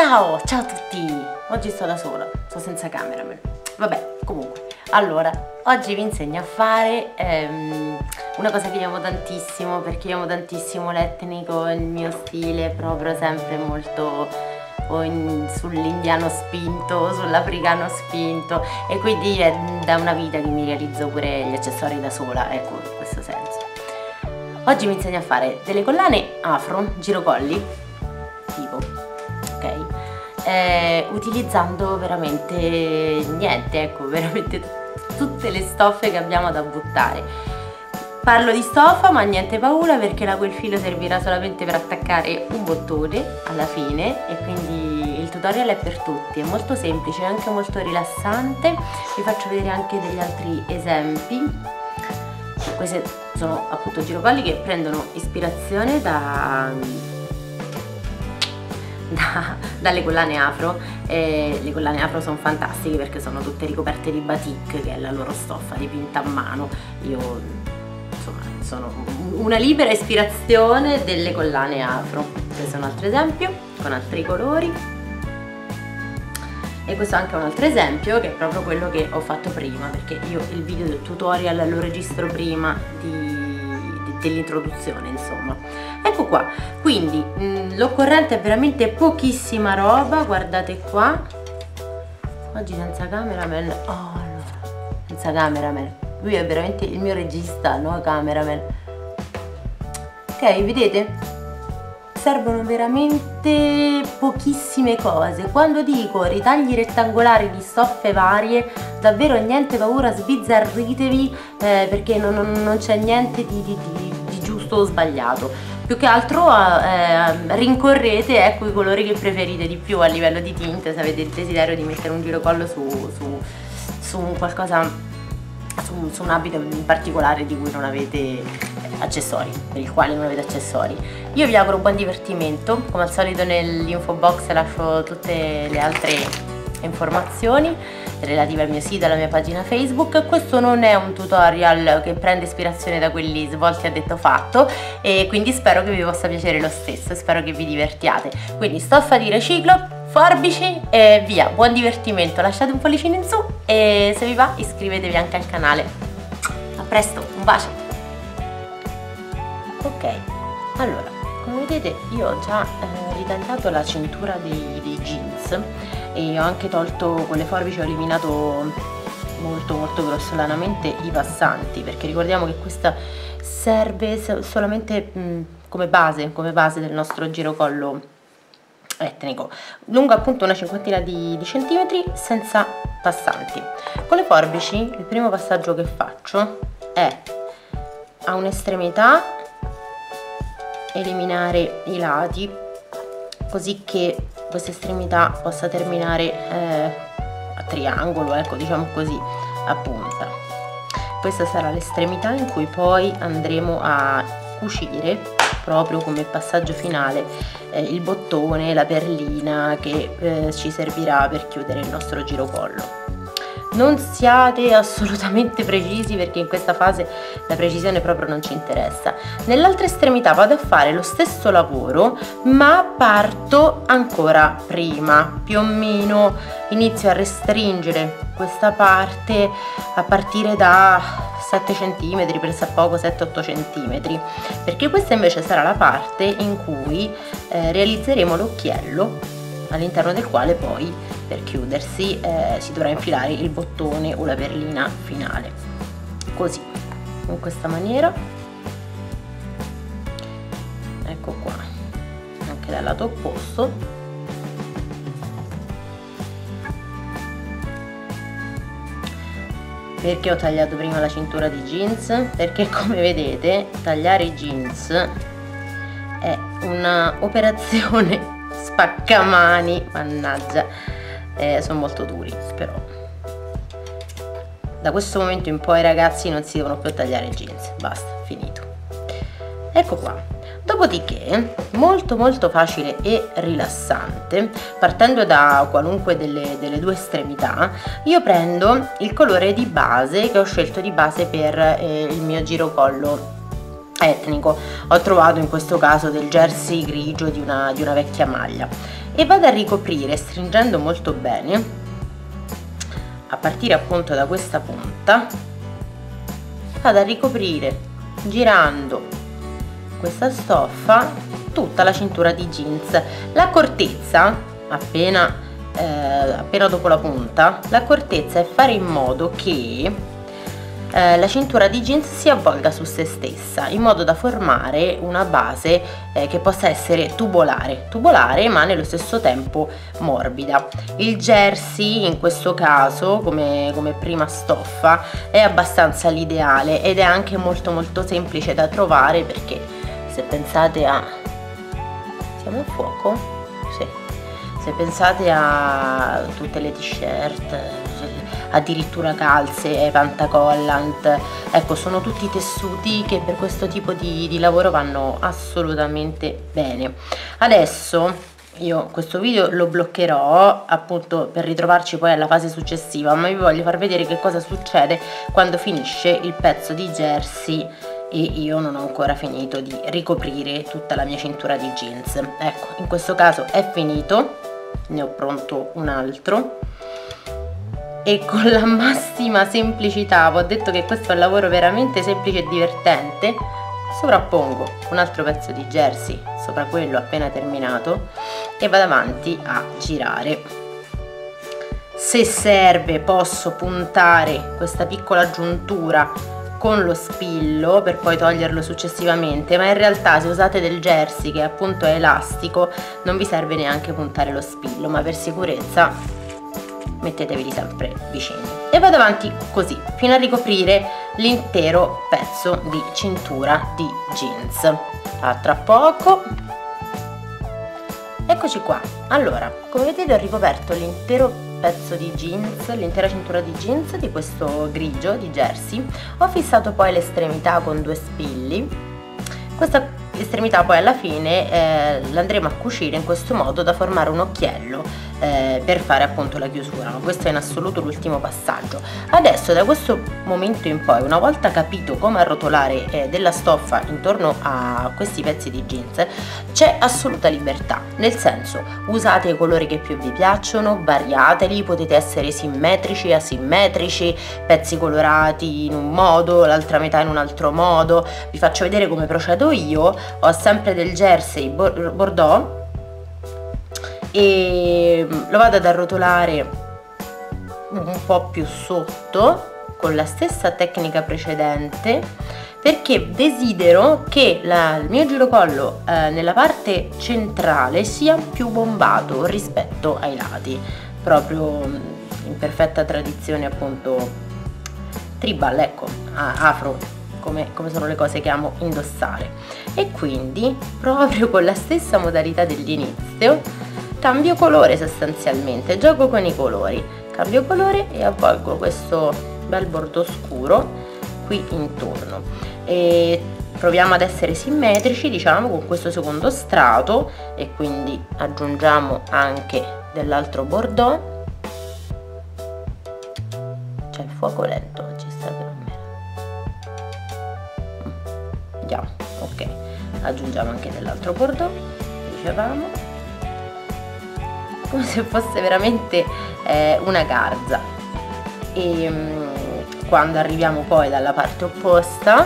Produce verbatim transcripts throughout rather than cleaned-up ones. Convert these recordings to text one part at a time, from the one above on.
Ciao, ciao a tutti! Oggi sto da sola, sto senza cameraman. Vabbè, comunque, allora, oggi vi insegno a fare ehm, una cosa che io amo tantissimo, perché io amo tantissimo l'etnico, il mio stile è proprio sempre molto sull'indiano spinto, sull'africano spinto, e quindi è da una vita che mi realizzo pure gli accessori da sola, ecco, in questo senso. Oggi mi insegno a fare delle collane afro, girocolli, tipo, ok? Eh, utilizzando veramente niente, ecco, veramente tutte le stoffe che abbiamo da buttare. Parlo di stoffa, ma niente paura, perché la quel filo servirà solamente per attaccare un bottone alla fine, e quindi il tutorial è per tutti, è molto semplice, è anche molto rilassante. Vi faccio vedere anche degli altri esempi. Questi sono appunto girocolli che prendono ispirazione da, da, dalle collane afro. E le collane afro sono fantastiche perché sono tutte ricoperte di batik, che è la loro stoffa dipinta a mano. Io insomma sono una libera ispirazione delle collane afro. Questo è un altro esempio con altri colori, e questo è anche un altro esempio che è proprio quello che ho fatto prima, perché io il video del tutorial lo registro prima dell'introduzione, insomma. Ecco qua, quindi l'occorrente è veramente pochissima roba. Guardate qua, oggi senza cameraman. Oh, allora, senza cameraman, lui è veramente il mio regista, no cameraman. Ok, vedete? Servono veramente pochissime cose. Quando dico ritagli rettangolari di stoffe varie, davvero niente paura, sbizzarritevi, eh, perché non, non, non c'è niente di, di, di, di giusto o sbagliato. Più che altro eh, rincorrete, ecco, i colori che preferite di più a livello di tinte, se avete il desiderio di mettere un girocollo su, su, su qualcosa, su, su un abito in particolare di cui non avete accessori, per il quale non avete accessori. Io vi auguro buon divertimento. Come al solito nell'info box lascio tutte le altre informazioni relative al mio sito e alla mia pagina Facebook. Questo non è un tutorial che prende ispirazione da quelli svolti a detto fatto, e quindi spero che vi possa piacere lo stesso, spero che vi divertiate. Quindi stoffa di riciclo, forbici e via, buon divertimento. Lasciate un pollicino in su e se vi va iscrivetevi anche al canale. A presto, un bacio. Ok, allora, come vedete io ho già eh, ritagliato la cintura dei, dei jeans, e ho anche tolto con le forbici, ho eliminato molto molto grossolanamente i passanti, perché ricordiamo che questa serve solamente mh, come base, come base del nostro girocollo etnico, lungo appunto una cinquantina di, di centimetri, senza passanti. Con le forbici il primo passaggio che faccio è a un'estremità eliminare i lati, così che questa estremità possa terminare eh, a triangolo, ecco, diciamo così, a punta. Questa sarà l'estremità in cui poi andremo a cucire, proprio come passaggio finale, eh, il bottone, la perlina che eh, ci servirà per chiudere il nostro girocollo. Non siate assolutamente precisi, perché in questa fase la precisione proprio non ci interessa. Nell'altra estremità vado a fare lo stesso lavoro, ma parto ancora prima, più o meno inizio a restringere questa parte a partire da sette centimetri, pensa poco, sette otto centimetri, perché questa invece sarà la parte in cui eh, realizzeremo l'occhiello, all'interno del quale poi per chiudersi eh, si dovrà infilare il bottone o la perlina finale, così, in questa maniera. Ecco qua, anche dal lato opposto. Perché ho tagliato prima la cintura di jeans? Perché come vedete tagliare i jeans è una operazione spaccamani, mannaggia, eh, sono molto duri, però da questo momento in poi ragazzi non si devono più tagliare i jeans, basta, finito. Ecco qua. Dopodiché, molto molto facile e rilassante, partendo da qualunque delle, delle due estremità, io prendo il colore di base che ho scelto di base per eh, il mio girocollo etnico. Ho trovato in questo caso del jersey grigio di una, di una vecchia maglia, e vado a ricoprire stringendo molto bene, a partire appunto da questa punta, vado a ricoprire girando questa stoffa tutta la cintura di jeans. L'accortezza, appena, eh, appena dopo la punta, l'accortezza è fare in modo che Eh, la cintura di jeans si avvolga su se stessa, in modo da formare una base eh, che possa essere tubolare, tubolare ma nello stesso tempo morbida. Il jersey in questo caso, come, come prima stoffa, è abbastanza l'ideale, ed è anche molto molto semplice da trovare, perché se pensate a... siamo a fuoco? Sì. Se pensate a tutte le t-shirt, addirittura calze, pantacollant, ecco, sono tutti tessuti che per questo tipo di, di lavoro vanno assolutamente bene. Adesso io questo video lo bloccherò appunto per ritrovarci poi alla fase successiva, ma vi voglio far vedere che cosa succede quando finisce il pezzo di jersey e io non ho ancora finito di ricoprire tutta la mia cintura di jeans. Ecco, in questo caso è finito, ne ho pronto un altro, e con la massima semplicità, vi ho detto che questo è un lavoro veramente semplice e divertente, sovrappongo un altro pezzo di jersey sopra quello appena terminato e vado avanti a girare. Se serve posso puntare questa piccola giuntura con lo spillo per poi toglierlo successivamente, ma in realtà se usate del jersey che appunto è elastico non vi serve neanche puntare lo spillo, ma per sicurezza mettetevi sempre vicini. E vado avanti così fino a ricoprire l'intero pezzo di cintura di jeans. A tra poco. Eccoci qua. Allora, come vedete ho ricoperto l'intero pezzo di jeans, l'intera cintura di jeans di questo grigio di jersey. Ho fissato poi l'estremità con due spilli. Questa estremità poi alla fine eh, l'andremo a cucire in questo modo da formare un occhiello eh, per fare appunto la chiusura, ma questo è in assoluto l'ultimo passaggio. Adesso da questo momento in poi, una volta capito come arrotolare eh, della stoffa intorno a questi pezzi di jeans, c'è assoluta libertà, nel senso usate i colori che più vi piacciono, variateli, potete essere simmetrici, asimmetrici, pezzi colorati in un modo, l'altra metà in un altro modo. Vi faccio vedere come procedo io. Ho sempre del jersey bordeaux e lo vado ad arrotolare un po' più sotto con la stessa tecnica precedente, perché desidero che la, il mio girocollo eh, nella parte centrale sia più bombato rispetto ai lati, proprio in perfetta tradizione appunto tribal, ecco, afro, come, come sono le cose che amo indossare. E quindi proprio con la stessa modalità dell'inizio cambio colore, sostanzialmente gioco con i colori, cambio colore e avvolgo questo bel bordo scuro qui intorno e proviamo ad essere simmetrici, diciamo, con questo secondo strato, e quindi aggiungiamo anche dell'altro bordeaux. C'è il fuoco lento oggi, state con me. Vediamo, ok, aggiungiamo anche dell'altro bordeaux, dicevamo, come se fosse veramente eh, una garza. E um, quando arriviamo poi dalla parte opposta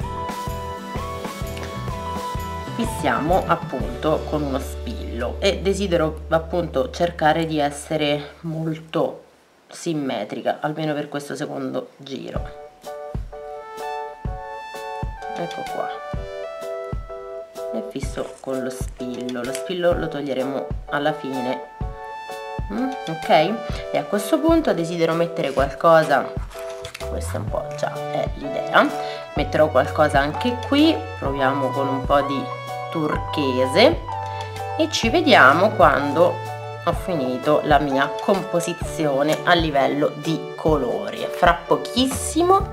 fissiamo appunto con uno spillo, e desidero appunto cercare di essere molto simmetrica, almeno per questo secondo giro. Ecco qua, e fisso con lo spillo. Lo spillo lo toglieremo alla fine. Mm, ok, e a questo punto desidero mettere qualcosa, questa un po' già è l'idea, metterò qualcosa anche qui, proviamo con un po' di turchese e ci vediamo quando ho finito la mia composizione a livello di colori, fra pochissimo.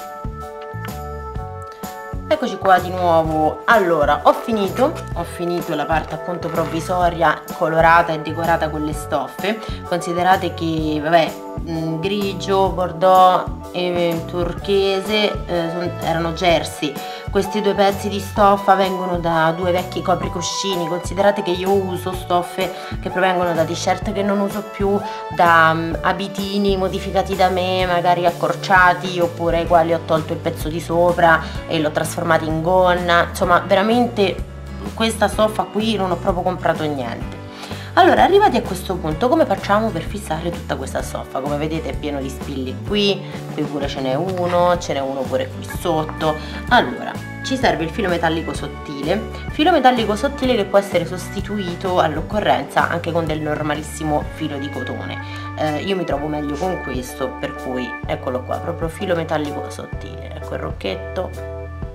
Eccoci qua di nuovo. Allora, ho finito, ho finito la parte appunto provvisoria colorata e decorata con le stoffe. Considerate che, vabbè, mh, grigio, bordeaux e turchese, eh, erano jersey. Questi due pezzi di stoffa vengono da due vecchi copricuscini. Considerate che io uso stoffe che provengono da t-shirt che non uso più, da um, abitini modificati da me, magari accorciati, oppure ai quali ho tolto il pezzo di sopra e l'ho trasformato in gonna. Insomma, veramente questa stoffa qui non ho proprio comprato niente. Allora, arrivati a questo punto, come facciamo per fissare tutta questa stoffa? Come vedete è pieno di spilli qui, qui pure ce n'è uno, ce n'è uno pure qui sotto. Allora, ci serve il filo metallico sottile, filo metallico sottile che può essere sostituito all'occorrenza anche con del normalissimo filo di cotone. Eh, io mi trovo meglio con questo, per cui eccolo qua, proprio filo metallico sottile. Ecco il rocchetto.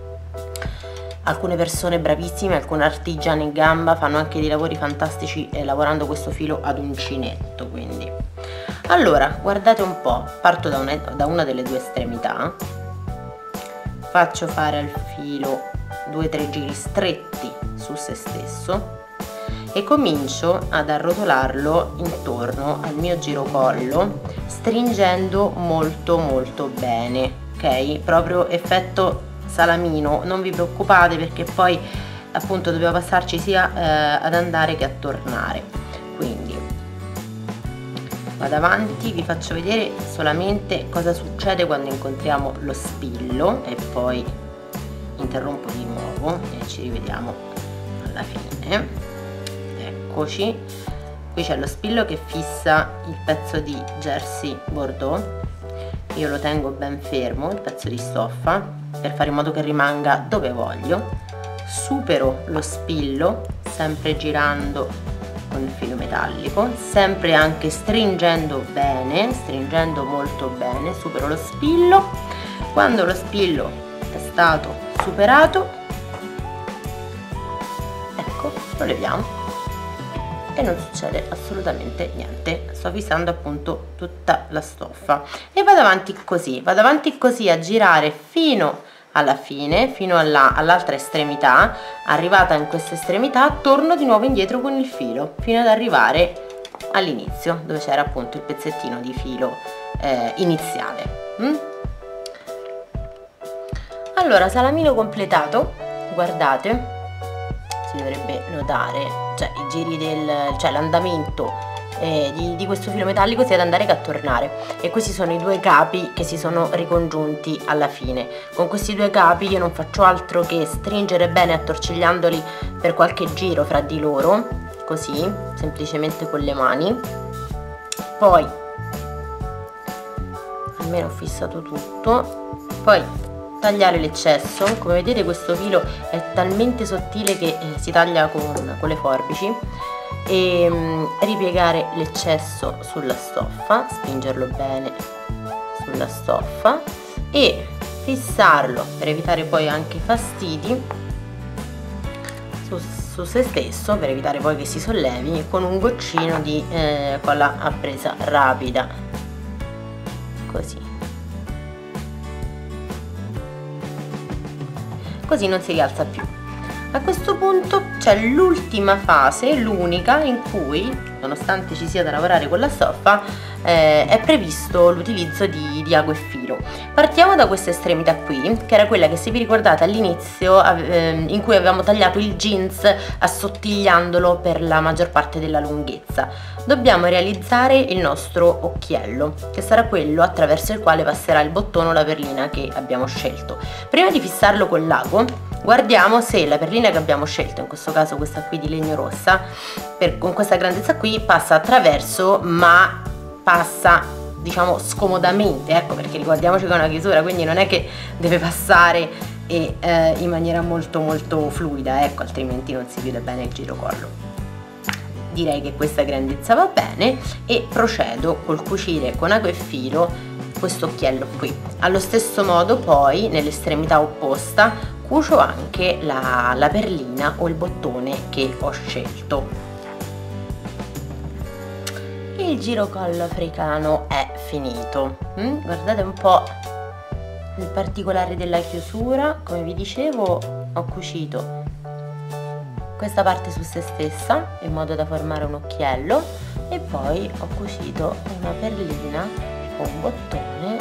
Alcune persone bravissime, alcune artigiane in gamba fanno anche dei lavori fantastici eh, lavorando questo filo ad uncinetto, quindi. Allora, guardate un po', parto da una, da una delle due estremità, faccio fare al filo due o tre giri stretti su se stesso e comincio ad arrotolarlo intorno al mio girocollo, stringendo molto molto bene, ok? Proprio effetto salamino, non vi preoccupate perché poi appunto dobbiamo passarci sia eh, ad andare che a tornare. Quindi vado avanti, vi faccio vedere solamente cosa succede quando incontriamo lo spillo e poi interrompo di nuovo e ci rivediamo alla fine. Eccoci, qui c'è lo spillo che fissa il pezzo di jersey bordeaux. Io lo tengo ben fermo, il pezzo di stoffa, per fare in modo che rimanga dove voglio. Supero lo spillo sempre girando con il filo metallico, sempre anche stringendo bene, stringendo molto bene. Supero lo spillo. Quando lo spillo è stato superato, ecco, lo leviamo e non succede assolutamente niente. Sto fissando appunto tutta la stoffa e vado avanti così, vado avanti così a girare fino alla fine, fino all'altra estremità. Arrivata in questa estremità torno di nuovo indietro con il filo fino ad arrivare all'inizio dove c'era appunto il pezzettino di filo eh, iniziale. mm? Allora, salamino completato, guardate, si dovrebbe notare, cioè i giri del, cioè l'andamento eh, di, di questo filo metallico sia ad andare che a tornare, e questi sono i due capi che si sono ricongiunti alla fine. Con questi due capi io non faccio altro che stringere bene attorcigliandoli per qualche giro fra di loro, così, semplicemente con le mani. Poi almeno ho fissato tutto, poi tagliare l'eccesso. Come vedete questo filo è talmente sottile che eh, si taglia con, con le forbici, e mh, ripiegare l'eccesso sulla stoffa, spingerlo bene sulla stoffa e fissarlo per evitare poi anche fastidi su, su se stesso, per evitare poi che si sollevi, con un goccino di eh, colla a presa rapida, così. Così non si rialza più. A questo punto c'è l'ultima fase, l'unica in cui, nonostante ci sia da lavorare con la stoffa, eh, è previsto l'utilizzo di, di ago e filo. Partiamo da questa estremità qui, che era quella che, se vi ricordate all'inizio, eh, in cui avevamo tagliato il jeans assottigliandolo per la maggior parte della lunghezza. Dobbiamo realizzare il nostro occhiello, che sarà quello attraverso il quale passerà il bottone o la perlina che abbiamo scelto. Prima di fissarlo con l'ago, guardiamo se la perlina che abbiamo scelto, in questo caso questa qui di legno rossa, per, con questa grandezza qui, passa attraverso, ma passa, diciamo, scomodamente, ecco, perché ricordiamoci che è una chiusura, quindi non è che deve passare e, eh, in maniera molto molto fluida, ecco, altrimenti non si chiude bene il girocollo. Direi che questa grandezza va bene e procedo col cucire con ago e filo questo occhiello qui. Allo stesso modo poi nell'estremità opposta cucio anche la, la perlina o il bottone che ho scelto. Il girocollo africano è finito. mm? Guardate un po' il particolare della chiusura. Come vi dicevo, ho cucito questa parte su se stessa in modo da formare un occhiello, e poi ho cucito una perlina o un bottone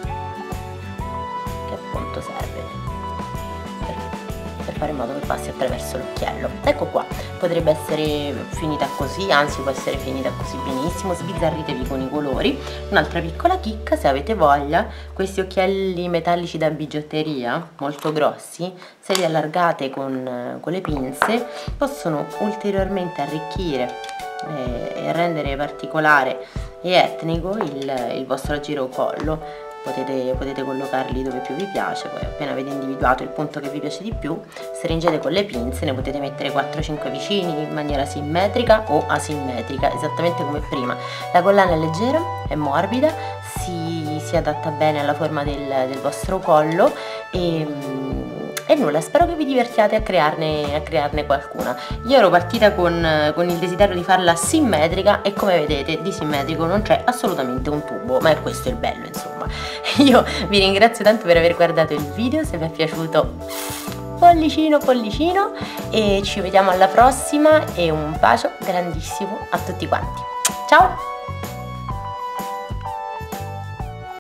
che appunto serve per, per fare in modo che passi attraverso l'occhiello. Ecco qua, potrebbe essere finita così, anzi può essere finita così benissimo, sbizzarritevi con i colori. Un'altra piccola chicca, se avete voglia, questi occhielli metallici da bigiotteria molto grossi, se li allargate con, con le pinze, possono ulteriormente arricchire e rendere particolare e etnico il, il vostro girocollo. Potete, potete collocarli dove più vi piace, poi appena avete individuato il punto che vi piace di più, stringete con le pinze, ne potete mettere quattro cinque vicini in maniera simmetrica o asimmetrica, esattamente come prima. La collana è leggera, è morbida, si, si adatta bene alla forma del, del vostro collo e... E nulla, spero che vi divertiate a crearne, a crearne qualcuna. Io ero partita con, con il desiderio di farla simmetrica e come vedete di simmetrico non c'è assolutamente un tubo, ma è questo il bello insomma. Io vi ringrazio tanto per aver guardato il video, se vi è piaciuto pollicino pollicino e ci vediamo alla prossima e un bacio grandissimo a tutti quanti. Ciao!